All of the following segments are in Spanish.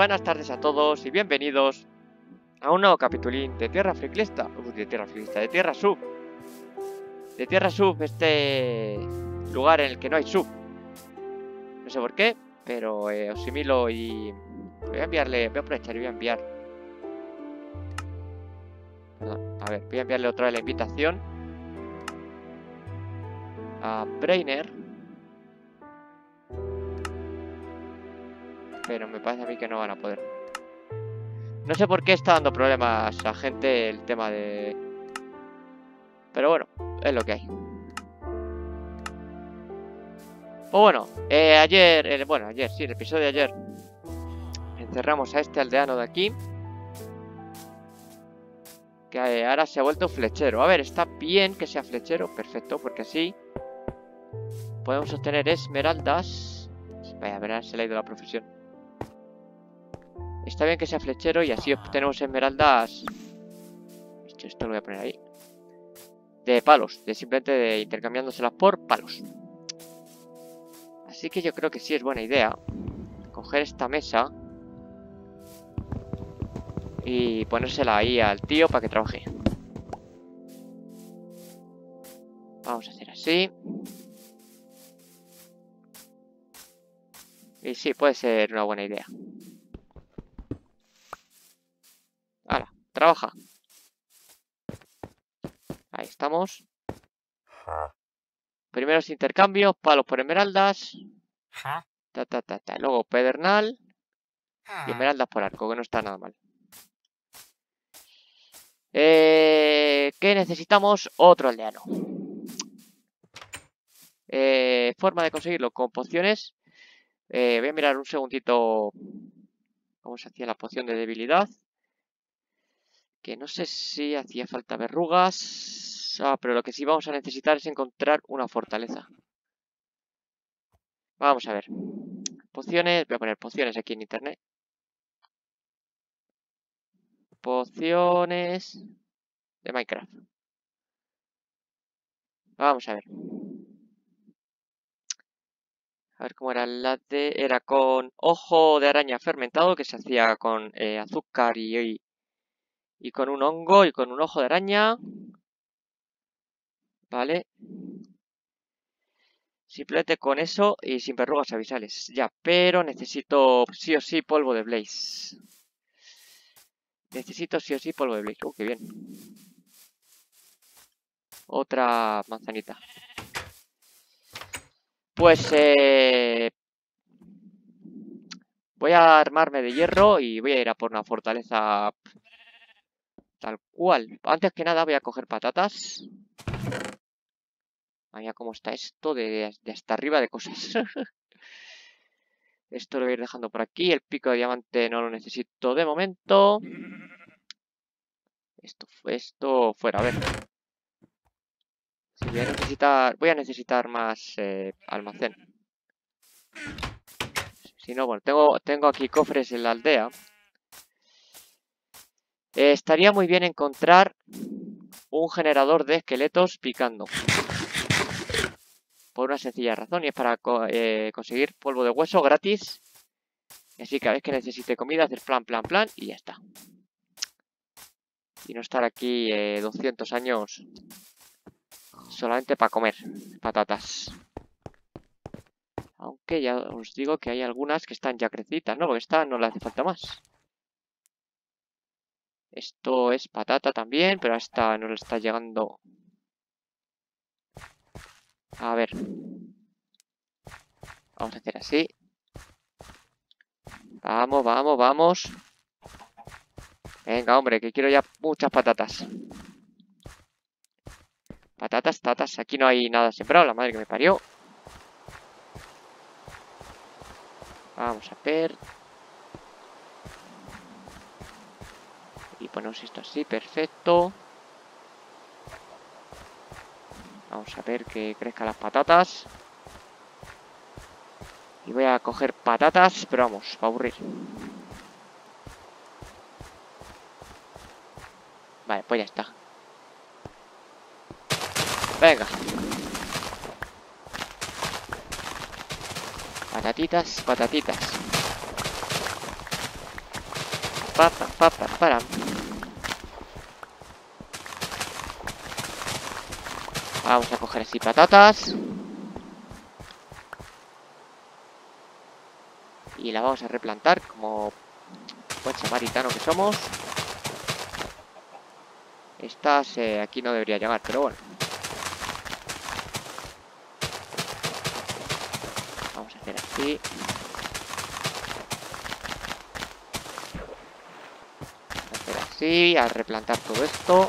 buenas tardes a todos y bienvenidos a un nuevo capitulín de Tierra Friklista. De Tierra Sub. De Tierra Sub, este lugar en el que no hay sub. No sé por qué, pero os similo y voy a aprovechar y voy a enviar. Perdón, a ver, voy a enviarle otra vez la invitación a Brainer. Pero me parece a mí que no van a poder. No sé por qué está dando problemas a gente el tema de... Pero bueno, es lo que hay. Pues bueno, ayer, el episodio de ayer, encerramos a este aldeano de aquí, que ahora se ha vuelto flechero. A ver, está bien que sea flechero, perfecto, porque así podemos obtener esmeraldas. Vaya, verán, se le ha ido la profesión. Está bien que sea flechero y así obtenemos esmeraldas. Esto lo voy a poner ahí. De palos, simplemente de intercambiándoselas por palos. Así que yo creo que sí es buena idea coger esta mesa y ponérsela ahí al tío para que trabaje. Vamos a hacer así. Y sí, puede ser una buena idea. ¡Hala! ¡Trabaja! Ahí estamos. Primeros intercambios, palos por esmeraldas. Luego pedernal. Y esmeraldas por arco, que no está nada mal. ¿Qué necesitamos? Otro aldeano. Forma de conseguirlo con pociones. Voy a mirar un segundito cómo se hacía la poción de debilidad. Que no sé si hacía falta verrugas. Pero lo que sí vamos a necesitar es encontrar una fortaleza. Vamos a ver. Pociones. Voy a poner pociones aquí en internet. Pociones de Minecraft. Vamos a ver. A ver cómo era la de... Era con ojo de araña fermentado, que se hacía con azúcar y con un hongo y con un ojo de araña. Vale. Simplemente con eso y sin verrugas avisales. Ya, pero necesito sí o sí polvo de Blaze. Necesito sí o sí polvo de Blaze. Qué bien. Otra manzanita. Pues voy a armarme de hierro y voy a ir a por una fortaleza tal cual. Antes que nada voy a coger patatas. Vaya cómo está esto de hasta arriba de cosas. Esto lo voy a ir dejando por aquí. El pico de diamante no lo necesito de momento. Esto fuera, a ver. Sí, voy a necesitar más almacén. Si no, bueno, tengo aquí cofres en la aldea. Estaría muy bien encontrar un generador de esqueletos picando. Por una sencilla razón, y es para conseguir polvo de hueso gratis. Y así cada vez que necesite comida, hacer plan y ya está. Y no estar aquí 200 años solamente para comer patatas. Aunque ya os digo que hay algunas que están ya crecidas, ¿no? Porque esta no le hace falta más. Esto es patata también, pero a esta no le está llegando. A ver. Vamos a hacer así. Vamos, vamos, vamos. Venga, hombre, que quiero ya muchas patatas. Patatas, tatas. Aquí no hay nada sembrado, la madre que me parió. Vamos a ver. Y ponemos esto así, perfecto. Vamos a ver que crezcan las patatas. Y voy a coger patatas, pero vamos, para aburrir. Vale, pues ya está. Venga. Patatitas, patatitas. Para. Vamos a coger así patatas. Y la vamos a replantar como buen samaritano que somos. Estas aquí no debería llegar, pero bueno. Vamos a hacer así. A replantar todo esto.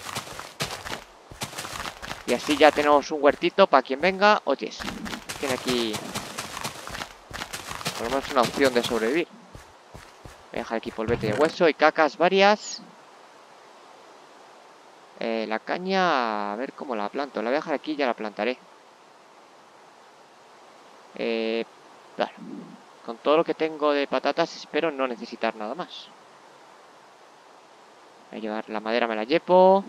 Y así ya tenemos un huertito para quien venga. Oyes, tiene aquí por lo menos una opción de sobrevivir. Voy a dejar aquí polvete de hueso y cacas varias. La caña, a ver cómo la planto. La voy a dejar aquí y ya la plantaré. Claro. Con todo lo que tengo de patatas espero no necesitar nada más. Voy a llevar la madera, me la llevo.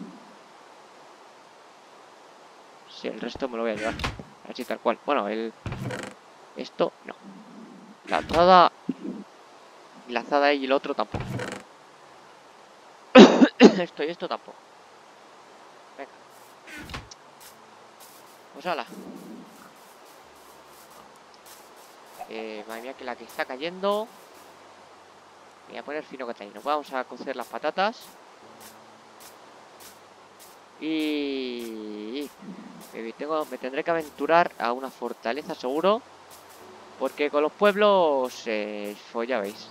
Sí, el resto me lo voy a llevar. Así tal cual. Bueno, esto no. La azada y el otro tampoco. Esto y esto tampoco. Venga. Pues hala. Madre mía, que la que está cayendo. Voy a poner fino catalino. Vamos a cocer las patatas. Y me tendré que aventurar a una fortaleza seguro. Porque con los pueblos, pues ya veis.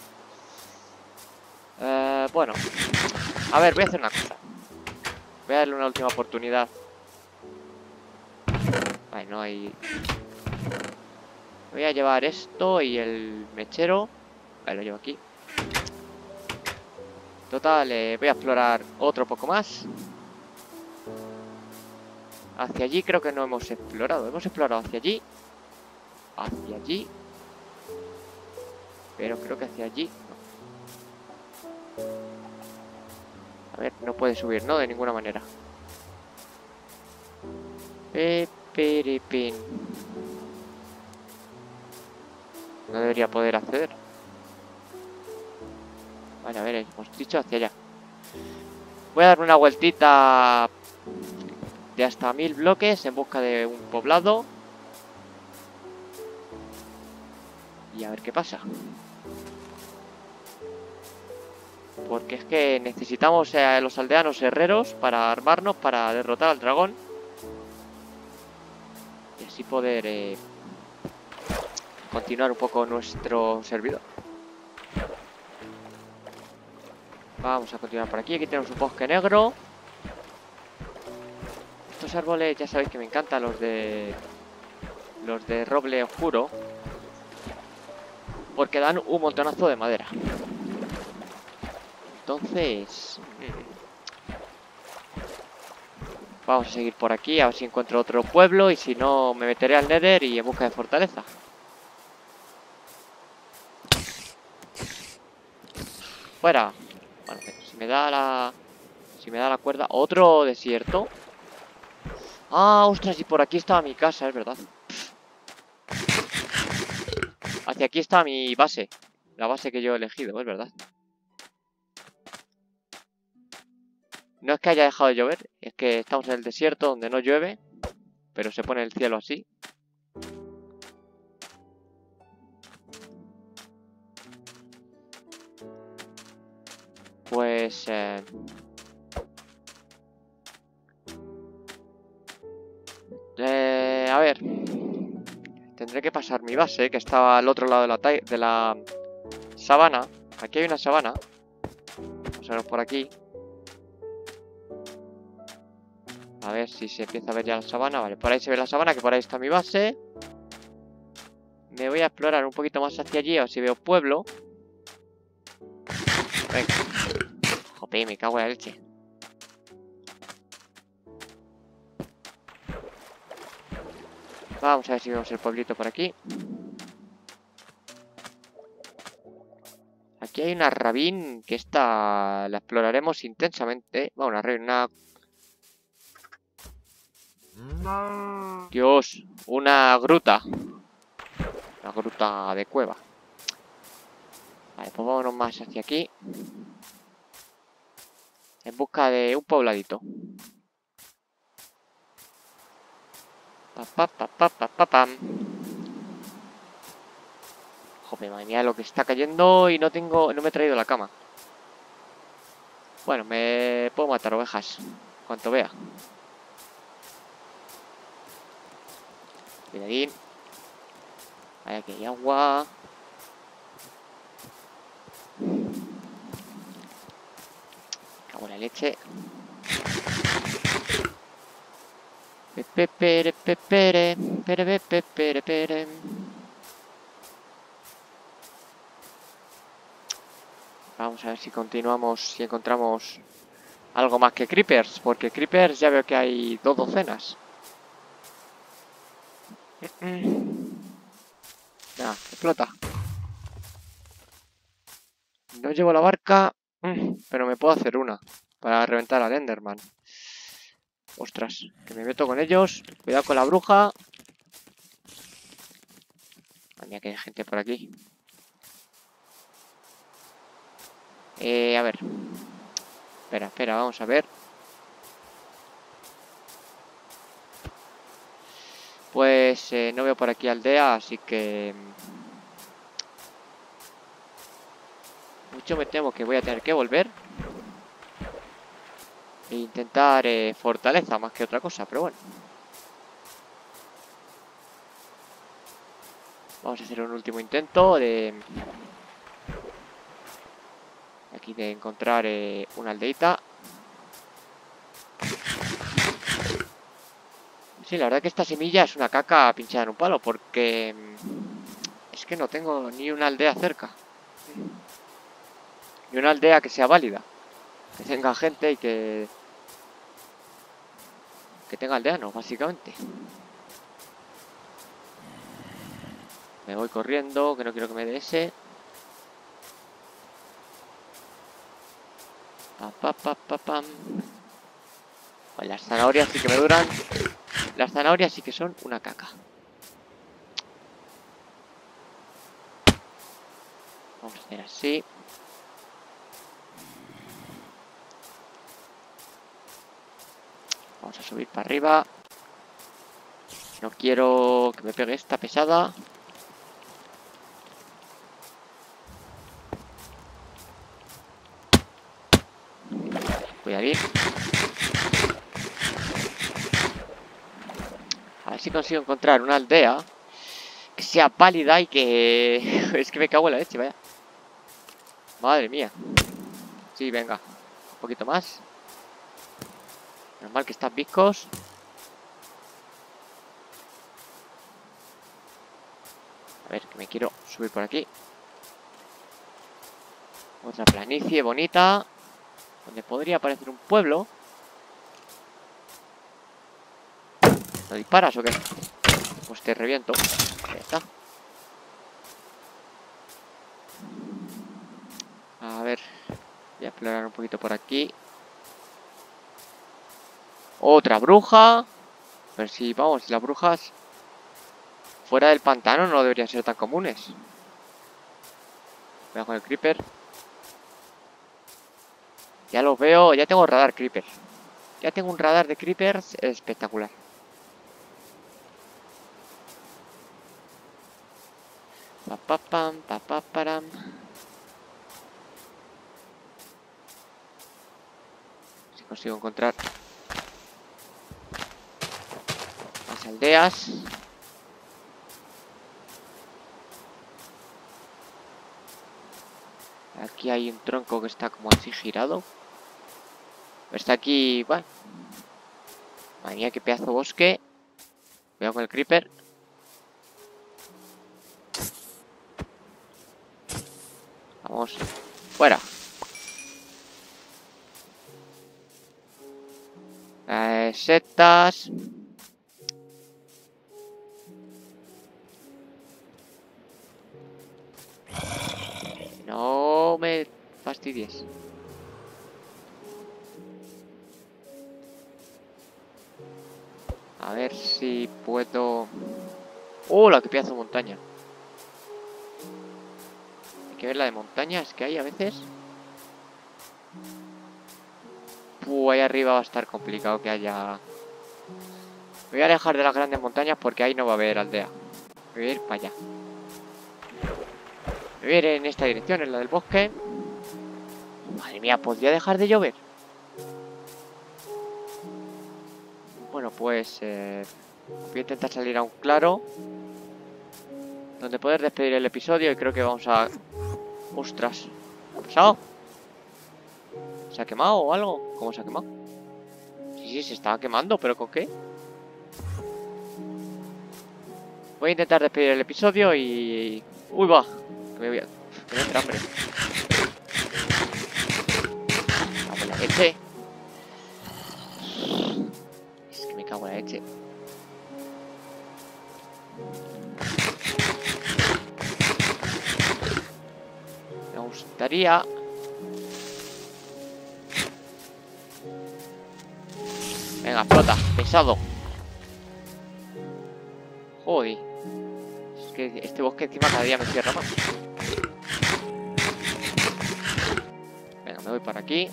Bueno. A ver, voy a hacer una cosa. Voy a darle una última oportunidad. Vale, no hay... Voy a llevar esto y el mechero. Vale, lo llevo aquí. Total, voy a explorar otro poco más. Hacia allí creo que no hemos explorado. Hemos explorado hacia allí. Hacia allí. Pero creo que hacia allí no. A ver, no puede subir, ¿no? De ninguna manera. Peperepin. No debería poder acceder. Vale, a ver, hemos dicho hacia allá. Voy a darme una vueltita de hasta 1000 bloques en busca de un poblado. Y a ver qué pasa. Porque es que necesitamos a los aldeanos herreros para armarnos, para derrotar al dragón. Y así poder continuar un poco nuestro servidor. Vamos a continuar por aquí. Aquí tenemos un bosque negro. Estos árboles ya sabéis que me encantan, los de roble oscuro. Porque dan un montonazo de madera. Entonces... vamos a seguir por aquí, a ver si encuentro otro pueblo. Y si no, me meteré al Nether y en busca de fortaleza. Fuera. Bueno, si me da la cuerda. Otro desierto. Ah, ostras, y por aquí estaba mi casa, es verdad. Hacia aquí está mi base. La base que yo he elegido, es verdad. No es que haya dejado de llover, es que estamos en el desierto donde no llueve, pero se pone el cielo así. Pues... a ver. Tendré que pasar mi base, que estaba al otro lado de la sabana. Aquí hay una sabana. Vamos a vernos por aquí. A ver si se empieza a ver ya la sabana. Vale, por ahí se ve la sabana, que por ahí está mi base. Me voy a explorar un poquito más hacia allí, a ver si veo pueblo. Venga. Jope, me cago en la leche. Vamos a ver si vemos el pueblito por aquí. Aquí hay una rabín que esta la exploraremos intensamente. Bueno, una rabín, Dios, una gruta. Una gruta de cueva. Vale, pues vámonos más hacia aquí. En busca de un pobladito. Pam. Joder, madre mía, lo que está cayendo y no me he traído la cama. Bueno, me puedo matar ovejas. Cuanto vea. Cuidadín. Ahí aquí hay agua. Cago en la leche. Pere. Vamos a ver si continuamos, si encontramos algo más que creepers, porque creepers ya veo que hay 2 docenas. Nada, explota. No llevo la barca, pero me puedo hacer una para reventar al Enderman. Ostras, que me meto con ellos. Cuidado con la bruja. Mira que hay gente por aquí. A ver. Espera, vamos a ver. Pues no veo por aquí aldea, así que... mucho me temo que voy a tener que volver. E intentar fortaleza más que otra cosa, pero bueno. Vamos a hacer un último intento de... aquí de encontrar una aldeita. Sí, la verdad que esta semilla es una caca pinchada en un palo, porque es que no tengo ni una aldea cerca. Ni una aldea que sea válida. Que tenga gente y que tenga aldeanos, básicamente. Me voy corriendo, que no quiero que me dé ese. Pam. Pues las zanahorias sí que me duran. Las zanahorias sí que son una caca. Vamos a hacer así. Vamos a subir para arriba. No quiero que me pegue esta pesada. Cuidadín. A ver si consigo encontrar una aldea que sea pálida y que... es que me cago en la leche, vaya. Madre mía. Sí, venga. Un poquito más. Normal que están viscos. A ver, que me quiero subir por aquí. Otra planicie bonita, donde podría aparecer un pueblo. ¿No disparas o qué? Pues te reviento. Ya está. A ver, voy a explorar un poquito por aquí. Otra bruja. Pero si, vamos, las brujas fuera del pantano no deberían ser tan comunes. Voy con el creeper. Ya los veo, ya tengo radar creeper. Ya tengo un radar de creepers espectacular. Param. Si consigo encontrar más aldeas. Aquí hay un tronco que está como así girado. Está aquí, bueno. Madre mía, qué pedazo de bosque. Cuidado con el creeper. Vamos. Fuera. Setas. No me fastidies. A ver si puedo... ¡Oh, la que pedazo de montaña! Hay que ver la de montañas que hay a veces. Ahí arriba va a estar complicado que haya... Me voy a alejar de las grandes montañas porque ahí no va a haber aldea. Me voy a ir para allá. Me voy a ir en esta dirección, en la del bosque. Madre mía, ¿podría dejar de llover? Bueno, pues... voy a intentar salir a un claro donde poder despedir el episodio y creo que vamos a... ¡Ostras! ¿Qué ha pasado? ¿Se ha quemado o algo? ¿Cómo se ha quemado? Sí, se estaba quemando, ¿pero con qué? Voy a intentar despedir el episodio y... ¡Uy, va! Que me voy a... Que me entra hambre. Cago en la leche. Es que me cago en la leche. Me gustaría... Venga, explota, pesado. Joder. Es que este bosque encima cada día me cierra más. Venga, me voy para aquí.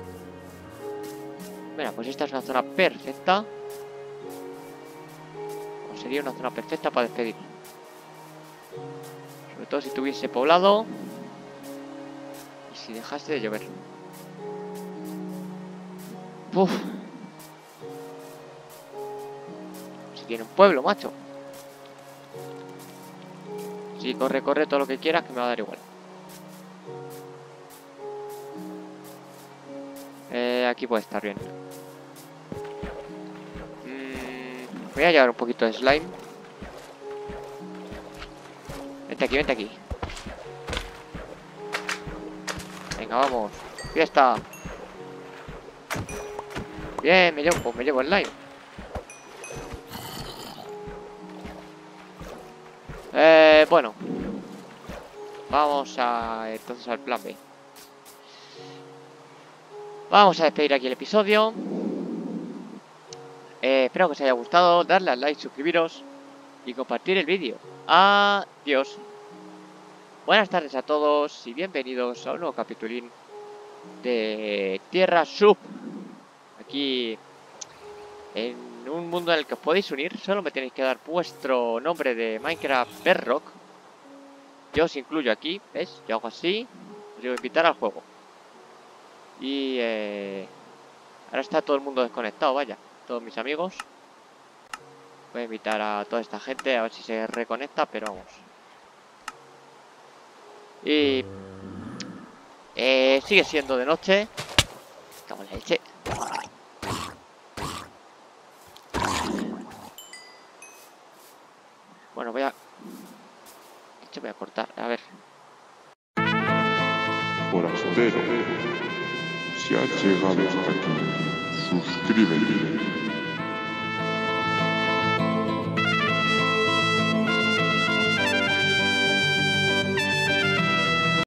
Mira, pues esta es una zona perfecta. O sería una zona perfecta para despedir. Sobre todo si tuviese poblado. Y si dejase de llover. Uf. Si tiene un pueblo, macho. Sí, corre, corre todo lo que quieras, que me va a dar igual. Aquí puede estar bien. Voy a llevar un poquito de slime. Vente aquí, vente aquí. Venga, vamos. Fiesta. Bien, me llevo el slime. Bueno. Vamos a... entonces al plan B. Vamos a despedir aquí el episodio. Espero que os haya gustado. Darle al like, suscribiros y compartir el vídeo. Adiós. Buenas tardes a todos y bienvenidos a un nuevo capitulín de Tierra Sub. Aquí en un mundo en el que os podéis unir. Solo me tenéis que dar vuestro nombre de Minecraft Bedrock. Yo os incluyo aquí, ¿ves? Yo hago así. Os digo invitar al juego. Y ahora está todo el mundo desconectado, vaya. Todos mis amigos. Voy a invitar a toda esta gente a ver si se reconecta, pero vamos. Y sigue siendo de noche. Cago en la leche. Bueno, voy a cortar, a ver. Forastero, si has llegado hasta aquí, suscríbete.